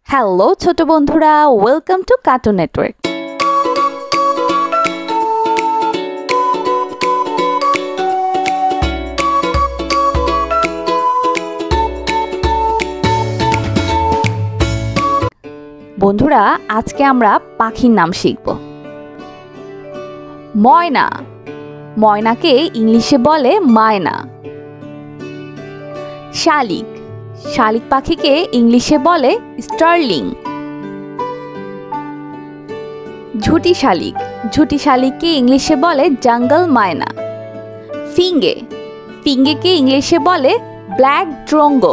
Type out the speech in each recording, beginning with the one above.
Hello ছোট বন্ধুরা, welcome to cartoon network. বন্ধুরা, আজকে আমরা পাখির নাম শিখব। ময়না, ময়নাকে ইংলিশে বলে মায়না। শালিক, শালিক পাখিকে ইংলিশে বলে স্টার্লিং। ঝুটি শালিক, ঝুটি শালিককে ইংলিশে বলে জঙ্গল মায়না। ফিঙ্গে, ফিঙ্গেকে ইংলিশে বলে ব্ল্যাক ড্রঙ্গো।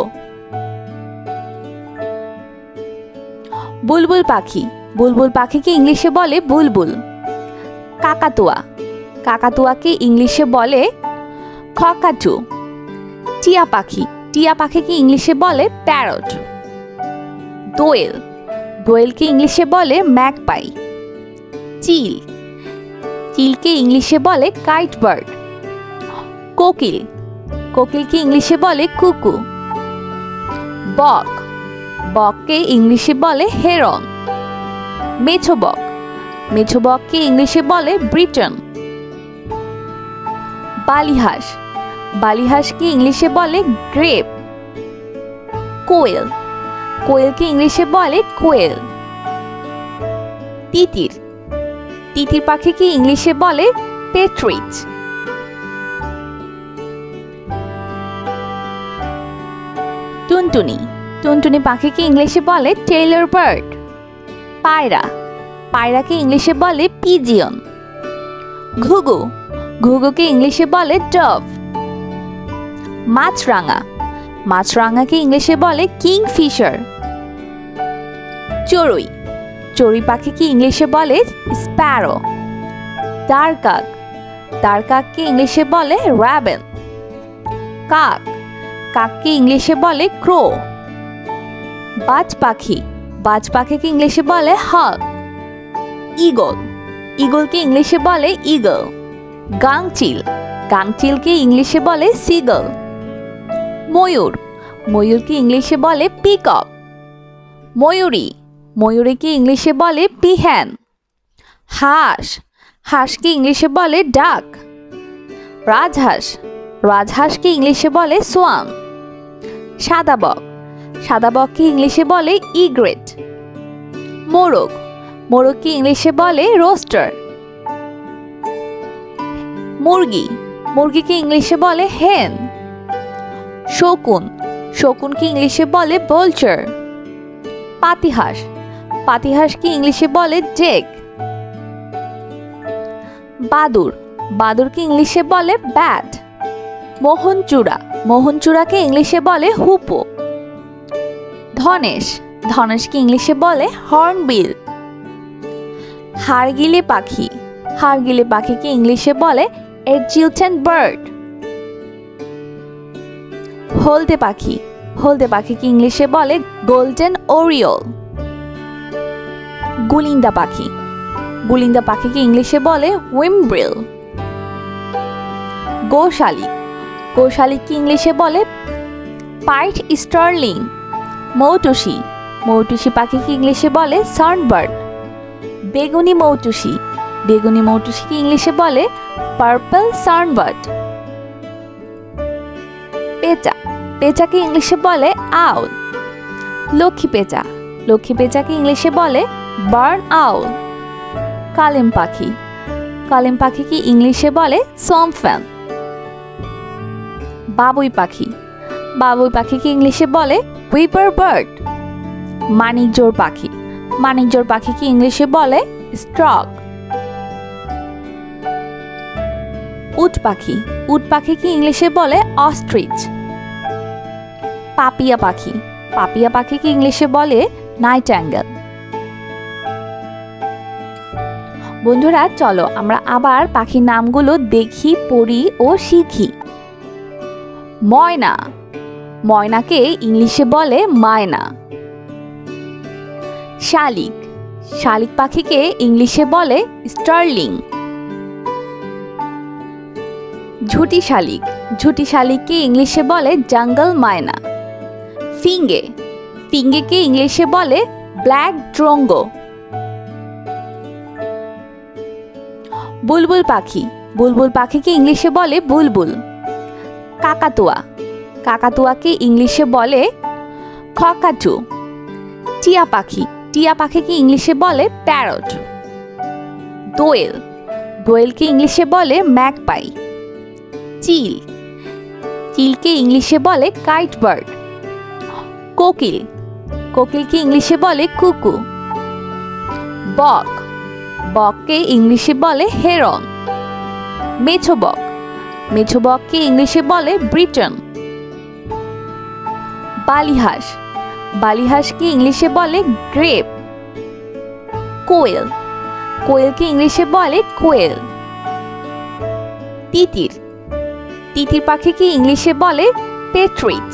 বুলবুল পাখি, বুলবুল পাখিকে ইংলিশে বলে বুলবুল। কাকাতুয়া, কাকাতুয়াকে ইংলিশে বলে ককাটু। টিয়া পাখি, টিয়া পাখিকে ইংলিশে বলে প্যারট। দোয়েল, দোয়েলকে ইংলিশে বলে ম্যাগপাই। চিল, চিলকে ইংলিশে বলে কাইট বার্ড। কোকিল, কোকিলকে ইংলিশে বলে কুকু। বক, বককে ইংলিশে বলে হেরন। মেছো বক, মেছো বককে ইংলিশে বলে ব্রিটন। বালিহাঁস, বালিহাঁসকে ইংলিশে বলে গ্রেপ। কোয়েল, কোয়েলকে ইংলিশে বলে কোয়েল। তিতির, তিতির পাখিকে ইংলিশে বলে পেট্রিচ। টুনটুনি, টুনটুনি পাখিকে ইংলিশে বলে টেইলর বার্ড। পায়রা, পায়রাকে ইংলিশে বলে পিজিয়ন। ঘুঘু, ঘুঘুকে ইংলিশে বলে ডভ। মাছরাঙা, মাছরাঙাকে ইংলিশে বলে কিংফিশার। চড়ুই, চড়ুই পাখিকে ইংলিশে বলে স্প্যারো। দারকাক, দারকাককে ইংলিশে বলে র্যাবেন। কাক, কাককে ইংলিশে বলে ক্রো। বাজ পাখি, বাজ পাখিকে ইংলিশে বলে হক। ঈগল, ঈগলকে ইংলিশে বলে ঈগল। গাংচিল, গাংচিলকে ইংলিশে বলে সিগল। ময়ূর, ময়ূরকে ইংলিশে বলে পিকক। ময়ূরী, ময়ূরীকে ইংলিশে বলে পিহ্যান। হাঁস, হাঁসকে ইংলিশে বলে ডাক। রাজহাঁস, রাজহাঁসকে ইংলিশে বলে সোয়ান। সাদাবক, সাদাবককে ইংলিশে বলে ইগ্রেট। মোরগ, মোরগকে ইংলিশে বলে রোস্টার। মুরগি, মুরগিকে ইংলিশে বলে হেন। শকুন, শকুনকে ইংলিশে বলে বোলচার। পাতিহাঁস, পাতিহাঁসকে ইংলিশে বলে জেক। বাদুর, বাদুরকে ইংলিশে বলে ব্যাট। মোহনচূড়া, মোহনচূড়াকে ইংলিশে বলে হুপো। ধনেশ, ধনেশকে ইংলিশে বলে হর্নবিল। হাড়গিলে পাখি, হাড়গিলে পাখিকে ইংলিশে বলে এডজিলটেন বার্ড। হলদে পাখি, হলদে পাখিকে ইংলিশে বলে গোল্ডেন ওরিওল। গুলিন্দা পাখি, গুলিন্দা পাখিকে ইংলিশে বলে উইমব্রিল। গোশালিক, গোশালিককে ইংলিশে বলে পাইট স্টার্লিং। মৌটুসি, মৌটুসি পাখিকে ইংলিশে বলে সানবার্ড। বেগুনি মৌটুসি, বেগুনি মৌটুসিকে ইংলিশে বলে পার্পল সানবার্ড। পেঁচা, পেঁচাকে ইংলিশে বলে আউল। লক্ষ্মী পেঁচা, লক্ষ্মী পেঁচাকে ইংলিশে বলে বার্ন আউল। কালেম পাখি, কালেম পাখিকে ইংলিশে বলে সোমফ্যান। বাবুই পাখি, বাবুই পাখিকে ইংলিশে বলে হুইপার বার্ড। মানিকজোড় পাখি, মানিকজোড় পাখিকে ইংলিশে বলে স্ট্রক। উট পাখি, উট পাখিকে ইংলিশে বলে অস্ট্রিচ। পাপিয়া পাখি, পাপিয়া পাখিকে ইংলিশে বলে নাইটিঙ্গেল। বন্ধুরা, চলো আমরা আবার পাখির নামগুলো দেখি, পড়ি ও শিখি। ময়না, ময়নাকে ইংলিশে বলে মায়না। শালিক, শালিক পাখিকে ইংলিশে বলে স্টার্লিং। ঝুটি শালিক, ঝুটি শালিককে ইংলিশে বলে জঙ্গল মায়না। ফিঙ্গে, ফিঙ্গেকে ইংলিশে বলে ব্ল্যাক ড্রঙ্গো। বুলবুল পাখি, বুলবুল পাখিকে ইংলিশে বলে বুলবুল। কাকাতুয়া, কাকাতুয়াকে ইংলিশে বলে ককাটু। টিয়া পাখি, টিয়া পাখিকে ইংলিশে বলে প্যারট। দোয়েল, দোয়েলকে ইংলিশে বলে ম্যাগপাই। চিল, চিলকে ইংলিশে বলে কাইট বার্ড। কোকিল, কোকিলকে ইংলিশে বলে কুকু। বক, বককে ইংলিশে বলে হেরন। মেছো বক, মেছো বককে ইংলিশে বলে ব্রিটন। বালিহাঁস, বালিহাঁসকে ইংলিশে বলে গ্রেপ। কোয়েল, কোয়েলকে ইংলিশে বলে কোয়েল। তিতির, তিতির পাখিকে ইংলিশে বলে পেট্রিচ।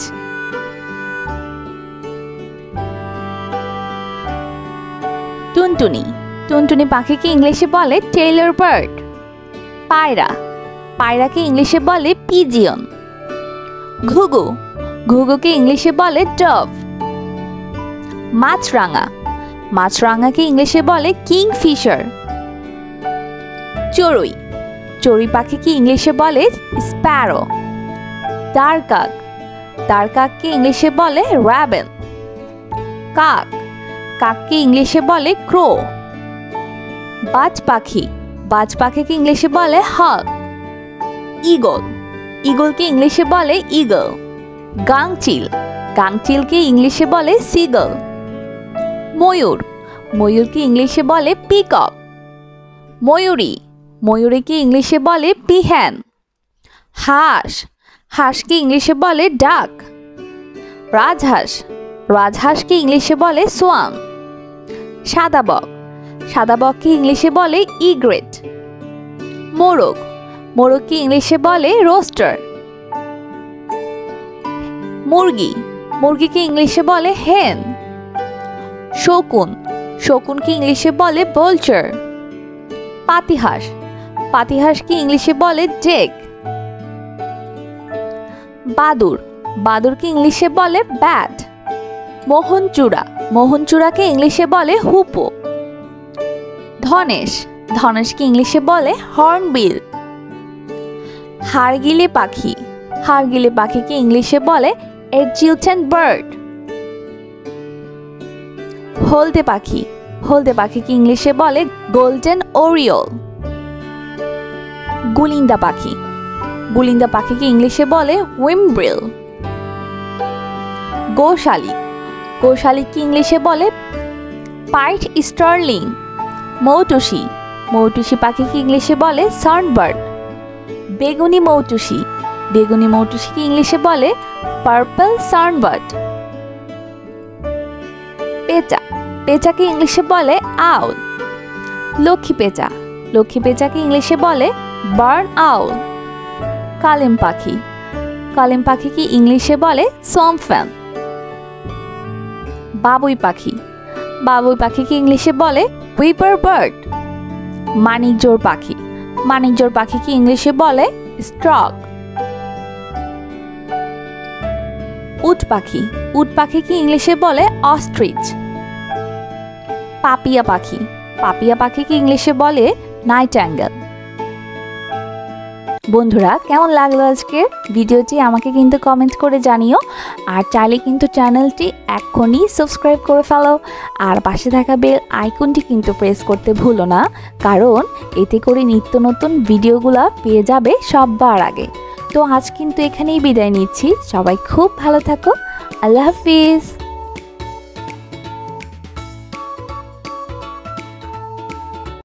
টুনটুনি, টুনটুনি পাখিকে ইংলিশে বলে টেইলর বার্ড। পায়রা, পায়রাকে ইংলিশে বলে পিজিয়ন। ঘুঘু, ঘুঘুকে ইংলিশে বলে ডভ। মাছরাঙা, মাছরাঙাকে ইংলিশে বলে কিংফিশার। চড়ুই, চড়ুই পাখিকে ইংলিশে বলে স্প্যারো। দারকাক, দারকাককে ইংলিশে বলে র্যাবেন। কাক, কাককে ইংলিশে বলে ক্রো। বাজ পাখি, বাজ পাখিকে ইংলিশে বলে হক। ঈগল, ঈগলকে ইংলিশে বলে ঈগল। গাংচিল, গাংচিলকে ইংলিশে বলে সিগল। ময়ূর, ময়ূরকে ইংলিশে বলে পিকক। ময়ূরী, ময়ূরীকে ইংলিশে বলে পিহ্যান। হাঁস, হাঁসকে ইংলিশে বলে ডাক। রাজহাঁস, রাজহাঁসকে ইংলিশে বলে সোয়ান। সাদা বক, সাদা বককে ইংলিশে বলে ইগ্রেট। মোরগ, মোরগকে ইংলিশে বলে রোস্টার। মুরগি, মুরগিকে ইংলিশে বলে হেন। শকুন, শকুনকে ইংলিশে বলে বোলচার। পাতিহাঁস, পাতিহাঁসকে ইংলিশে বলে ডেক। বাদুর, বাদুরকে ইংলিশে বলে ব্যাট। মোহনচূড়া, মোহনচূড়াকে ইংলিশে বলে হুপো। ধনেশ, ধনেশকে ইংলিশে বলে হর্নবিল। হাড়গিলে পাখি, হাড়গিলে পাখিকে ইংলিশে বলে এডজিউটেন্ট বার্ড। হলদে পাখি, হলদে পাখিকে ইংলিশে বলে গোল্ডেন ওরিওল। গুলিন্দা পাখি, গুলিন্দা পাখিকে ইংলিশে বলে উইমব্রিল। গোশালিক, গোশালিককে ইংলিশে বলে পাইট স্টার্লিং। মৌটুসি, মৌটুসি পাখিকে ইংলিশে বলে সানবার্ড। বেগুনি মৌটুসি, বেগুনি মৌটুসিকে ইংলিশে বলে পার্পল সানবার্ড। পেঁচা, পেঁচাকে ইংলিশে বলে আউল। লক্ষ্মী পেঁচা, লক্ষ্মী পেঁচাকে ইংলিশে বলে বার্ন আউল। কালিম পাখি, কালিম পাখিকে ইংলিশে বলে সোমফ্যান। বাবুই পাখি, বাবুই পাখিকে ইংলিশে বলে হুইপার বার্ড। মানিকজোড় পাখি, মানিকজোড় পাখিকে ইংলিশে বলে স্ট্রক। উট পাখি, উট পাখিকে ইংলিশে বলে অস্ট্রিচ। পাপিয়া পাখি, পাপিয়া পাখিকে ইংলিশে বলে নাইটিঙ্গেল। বন্ধুরা, কেমন লাগলো আজকের ভিডিওটি আমাকে কিন্তু কমেন্ট করে জানিও। আর চাইলে কিন্তু চ্যানেলটি এখনই সাবস্ক্রাইব করে ফেলো। আর পাশে থাকা বেল আইকনটি কিন্তু প্রেস করতে ভুলো না, কারণ এতে করে নিত্য নতুন ভিডিওগুলো পেয়ে যাবে সবার আগে। তো আজ কিন্তু এখানেই বিদায় নিচ্ছি। সবাই খুব ভালো থাকো। আল্লাহ হাফিজ।